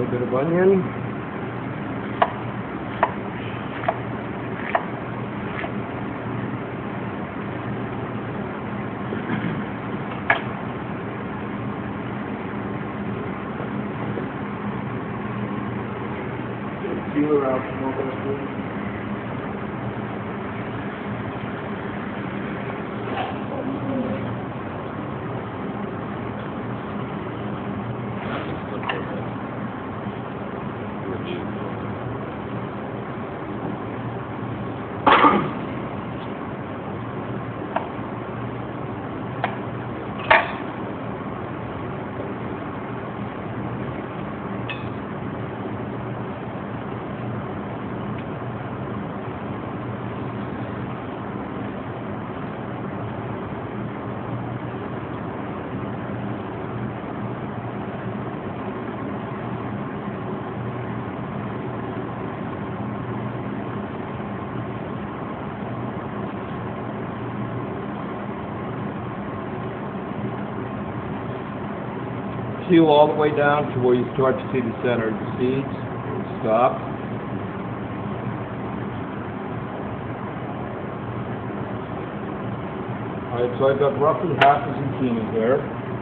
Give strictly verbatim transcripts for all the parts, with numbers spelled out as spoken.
little bit of onion. Peeler out, smoking it, please. Peel all the way down to where you start to see the center of the seeds. Stop. Alright, so I've got roughly half a zucchini there.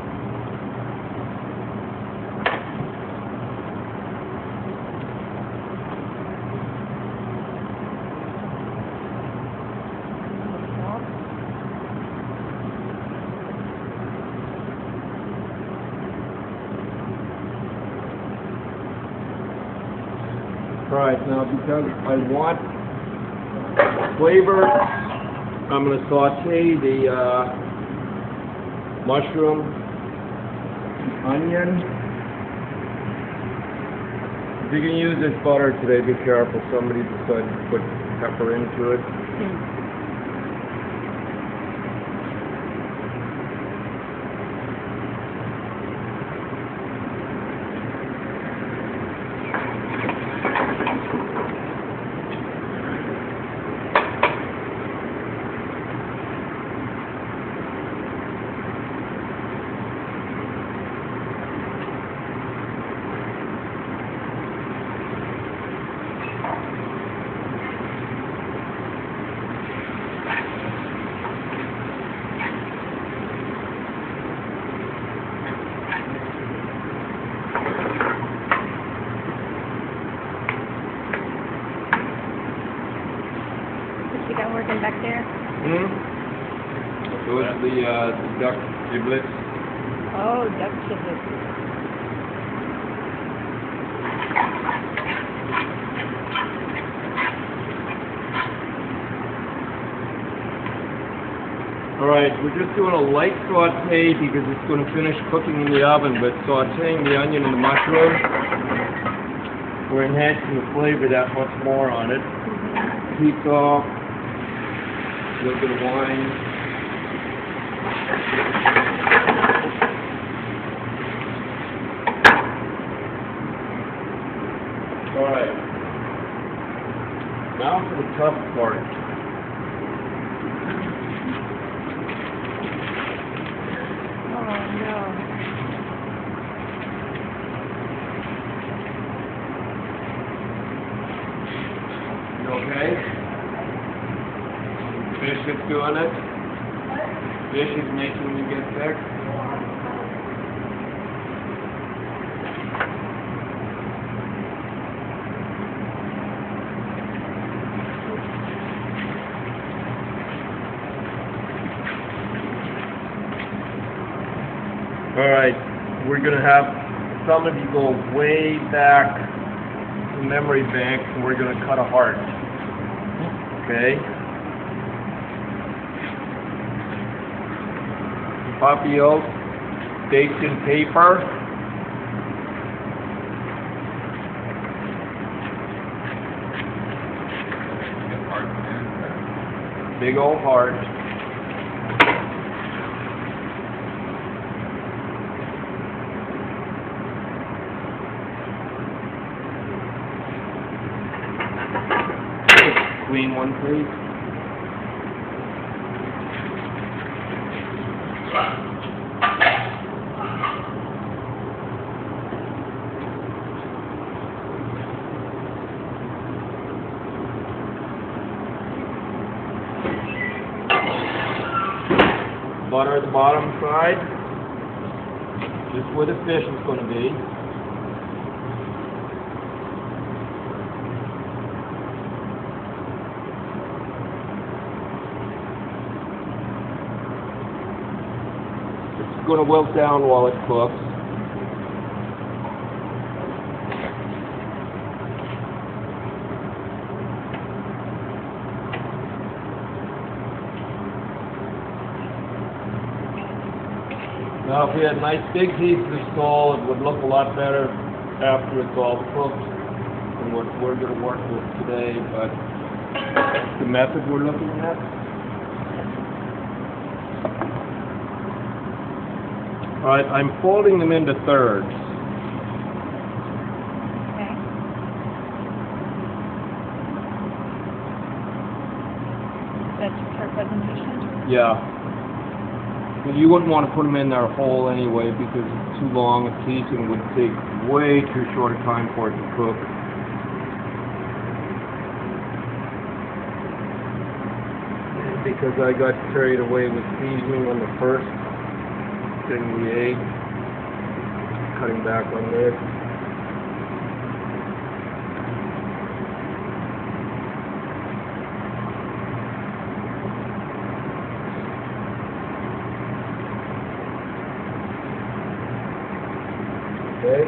Alright, now because I want flavor, I'm going to saute the uh, mushroom, onion. If you can use this butter today, be careful. Somebody decided to put pepper into it. Mm. You got working back there? Hmm? Those are the, uh, the duck giblets. Oh, duck giblets. Alright, we're just doing a light saute because it's going to finish cooking in the oven, but sauteing the onion and the mushroom, we're enhancing the flavor that much more on it. Heat off. A little bit of wine. Alright. Now for the tough part. Oh no. You okay? Fish is doing it. Fish is making me get sick. Alright, we're going to have some of you go way back to memory banks and we're going to cut a heart. Okay? Papillos, baked in paper. Big old heart. Queen one, please. butter the bottom side, just where the fish is going to be. It's going to wilt down while it cooks. Now, if we had nice big pieces of sole, it would look a lot better after it's all cooked than what we're going to work with today, but that's the method we're looking at. All right, I'm folding them into thirds. Okay. That's for presentation? Yeah. You wouldn't want to put them in there whole anyway because it's too long a piece and would take way too short a time for it to cook. Because I got carried away with seasoning on the first thing, the egg, cutting back on this. Okay.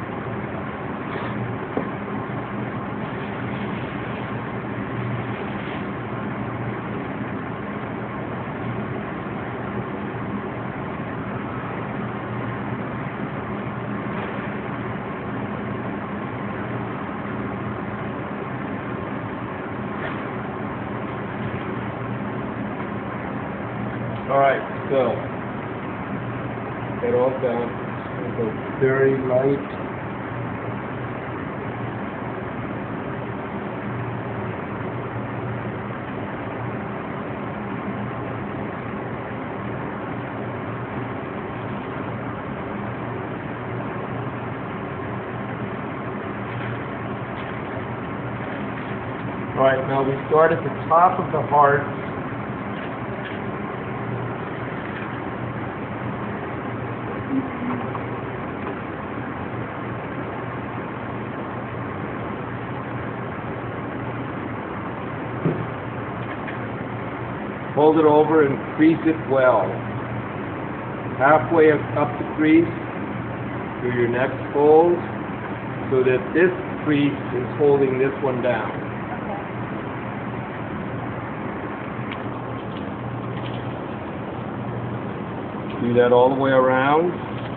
All right, so get all done. Go very light. All right, now we start at the top of the heart. Fold it over and crease it well. Halfway up the crease, do your next fold so that this crease is holding this one down. Do that all the way around.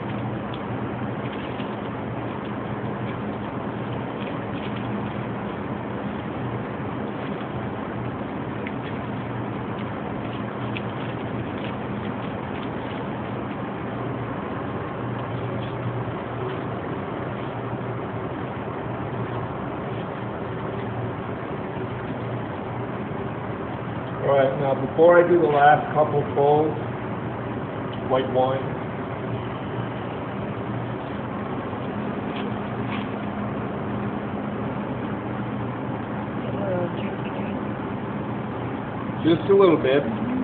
Alright, now before I do the last couple folds, white wine. A little juicy juice. Just a little bit.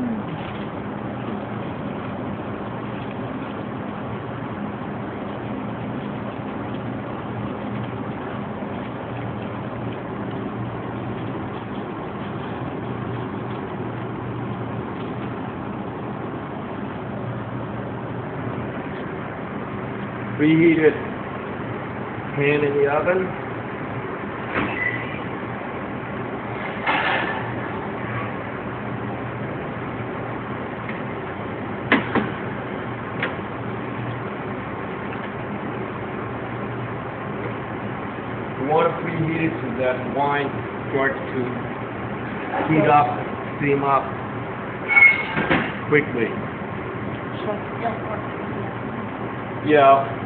Preheated pan in the oven. You want to preheat it so that wine starts to heat up, steam up quickly. Yeah.